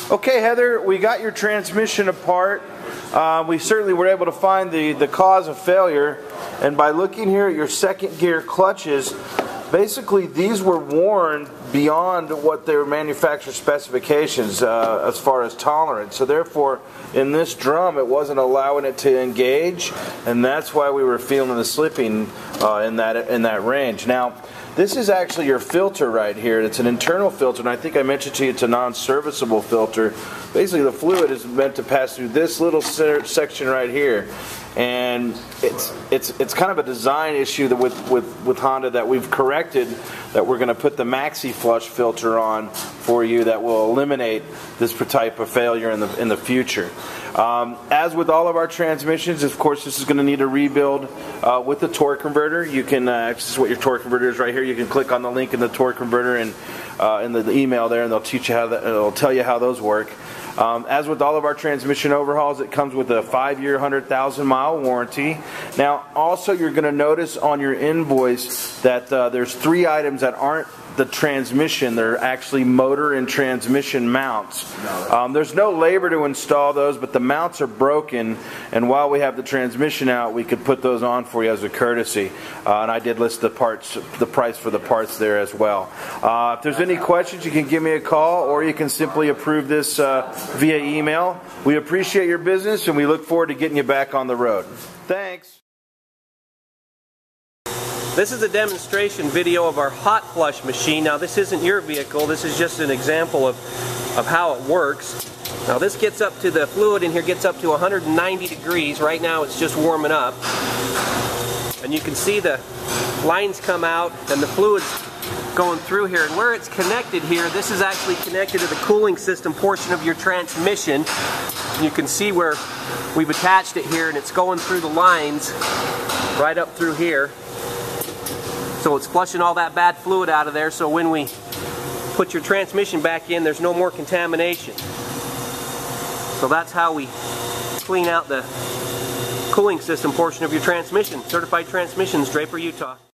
Okay, Heather, we got your transmission apart. We certainly were able to find the cause of failure, and by looking here at your second gear clutches, basically these were worn beyond what their manufacturer specifications as far as tolerance. So therefore, in this drum, it wasn't allowing it to engage, and that's why we were feeling the slipping in that range. Now, this is actually your filter right here. It's an internal filter, and I think I mentioned to you it's a non-serviceable filter. Basically, the fluid is meant to pass through this little section right here, and it's kind of a design issue that with Honda that we've corrected. That we're going to put the Maxi Flush filter on for you that will eliminate this type of failure in the future. As with all of our transmissions, of course, this is going to need a rebuild with the torque converter. You can access what your torque converter is right here. You can click on the link in the torque converter and in the email there, and they'll teach you how it'll tell you how those work. As with all of our transmission overhauls, it comes with a 5-year, 100,000-mile warranty. Now, also, you're going to notice on your invoice that there's 3 items that aren't the transmission. They're actually motor and transmission mounts. There's no labor to install those, but the mounts are broken, and while we have the transmission out, we could put those on for you as a courtesy. And I did list the price for the parts there as well. If there's any questions, you can give me a call, or you can simply approve this via email. We appreciate your business, and we look forward to getting you back on the road. Thanks. This is a demonstration video of our hot flush machine. Now, this isn't your vehicle, this is just an example of how it works. Now, this gets up to, the fluid in here gets up to 190 degrees. Right now it's just warming up. And you can see the lines come out and the fluid's going through here. And where it's connected here, this is actually connected to the cooling system portion of your transmission. And you can see where we've attached it here, and it's going through the lines right up through here. So it's flushing all that bad fluid out of there, so when we put your transmission back in, there's no more contamination. So that's how we clean out the cooling system portion of your transmission. Certified Transmissions, Draper, Utah.